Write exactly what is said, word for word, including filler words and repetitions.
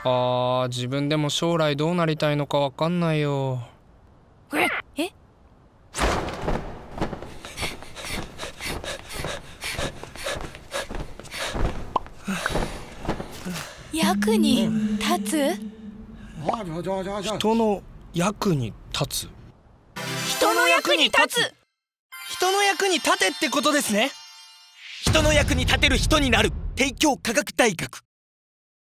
あー、自分でも将来どうなりたいのかわかんないよ。 え？役に立つ？ 人の役に立つ？ 人の役に立つ？ 人の役に立てってことですね。 人の役に立てる人になる。帝京科学大学。